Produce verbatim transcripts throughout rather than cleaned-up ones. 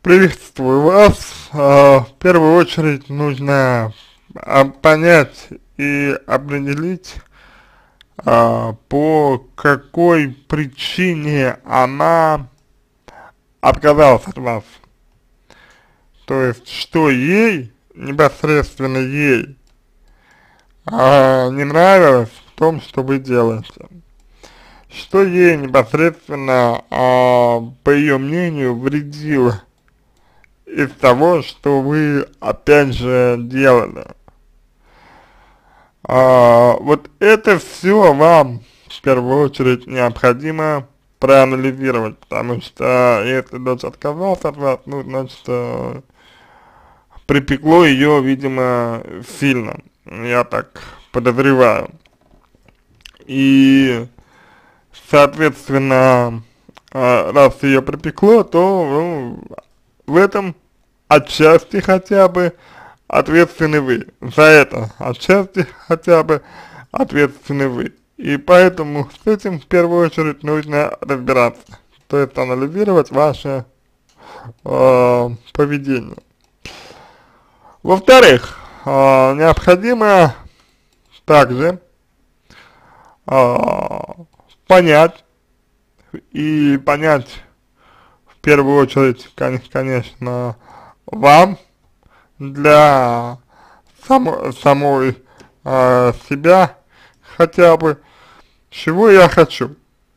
Приветствую вас. А, В первую очередь нужно а, понять и определить, а, по какой причине она отказалась от вас. То есть, что ей, непосредственно ей, а, не нравилось в том, что вы делаете. Что ей непосредственно, а, по ее мнению, вредило из того, что вы опять же делали. А, вот это все вам в первую очередь необходимо проанализировать, потому что если дочь отказалась от вас, ну, значит, э, припекло ее, видимо, сильно, я так подозреваю. И, соответственно, э, раз ее припекло, то, ну, в этом отчасти хотя бы ответственны вы. За это отчасти хотя бы ответственны вы. И поэтому с этим в первую очередь нужно разбираться. То есть анализировать ваше э, поведение. Во-вторых, э, необходимо также э, понять и понять в первую очередь, конечно, вам, для само, самой э, себя хотя бы, чего я хочу,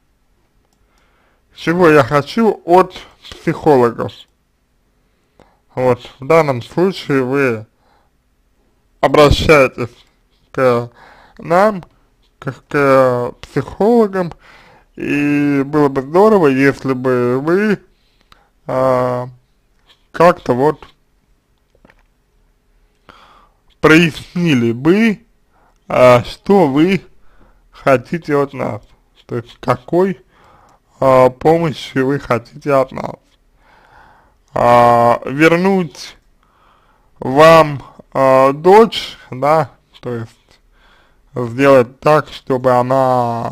чего я хочу от психологов. Вот, в данном случае вы обращаетесь к нам, к, к психологам, и было бы здорово, если бы вы э, как-то вот прояснили бы, а, что вы хотите от нас, то есть какой а, помощи вы хотите от нас. А, вернуть вам а, дочь, да, то есть сделать так, чтобы она,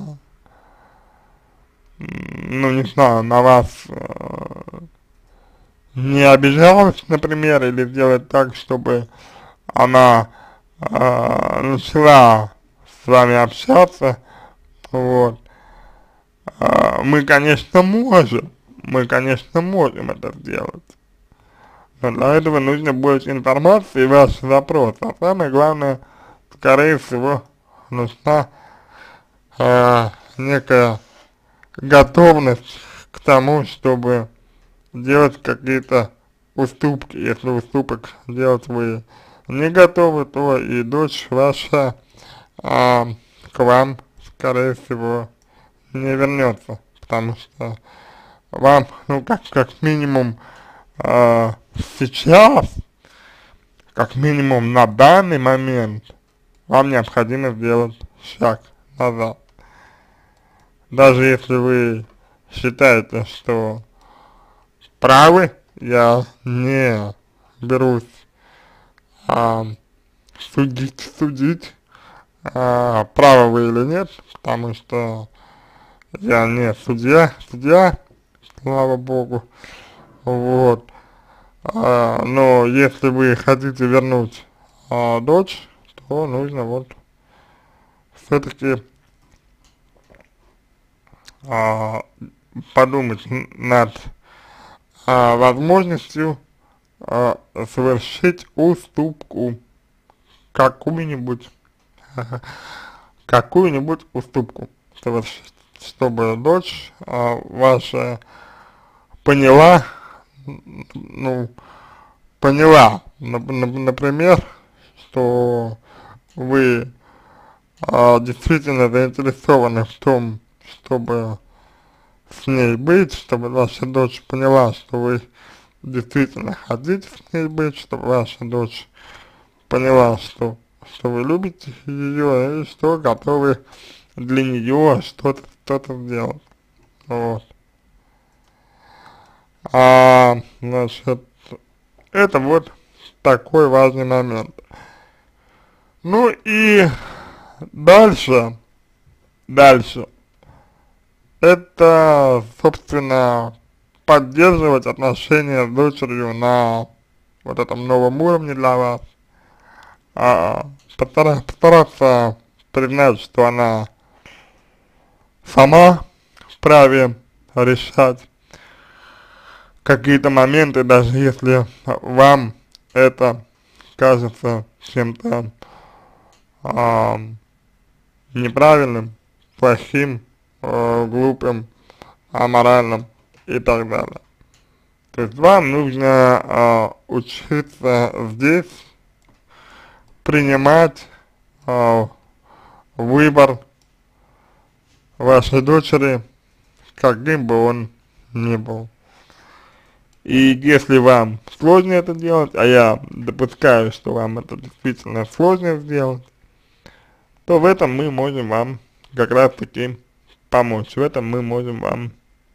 ну не знаю, на вас а, не обижалась, например, или сделать так, чтобы она э, начала с вами общаться, вот, э, мы, конечно, можем, мы, конечно, можем это сделать, но для этого нужно больше информации и ваш запрос, а самое главное, скорее всего, нужна э, некая готовность к тому, чтобы делать какие-то уступки. Если уступок делать вы не готовы, то и дочь ваша а, к вам, скорее всего, не вернется, потому что вам, ну, как, как минимум, а, сейчас, как минимум на данный момент, вам необходимо сделать шаг назад. Даже если вы считаете, что правы, я не берусь а, судить, судить, а, правы вы или нет, потому что я не судья, судья, слава богу, вот, а, но если вы хотите вернуть а, дочь, то нужно вот все-таки а, подумать над а, возможностью а, совершить уступку, какую-нибудь, какую-нибудь уступку совершить, чтобы дочь а, ваша поняла, ну, поняла, нап нап например, что вы а, действительно заинтересованы в том, чтобы с ней быть, чтобы ваша дочь поняла, что вы действительно хотите с ней быть, чтобы ваша дочь поняла, что, что вы любите ее и что готовы для нее что-то что-то сделать. Вот. А, значит, это вот такой важный момент. Ну и дальше, дальше, это, собственно, поддерживать отношения с дочерью на вот этом новом уровне для вас, а, постара, постараться признать, что она сама вправе решать какие-то моменты, даже если вам это кажется чем-то а, неправильным, плохим, э, глупым, аморальным и так далее. То есть вам нужно э, учиться здесь принимать э, выбор вашей дочери, каким бы он ни был. И если вам сложно это делать, а я допускаю, что вам это действительно сложно сделать, то в этом мы можем вам как раз таки помочь. В этом мы можем вам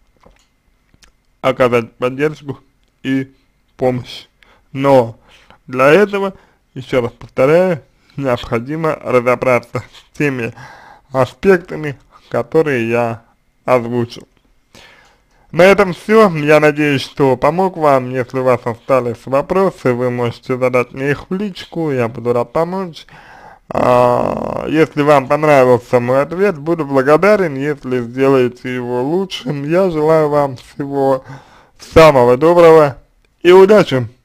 оказать поддержку и помощь. Но для этого, еще раз повторяю, необходимо разобраться с теми аспектами, которые я озвучил. На этом все. Я надеюсь, что помог вам. Если у вас остались вопросы, вы можете задать мне их в личку, я буду рад помочь. А, если вам понравился мой ответ, буду благодарен, если сделаете его лучшим. Я желаю вам всего самого доброго и удачи!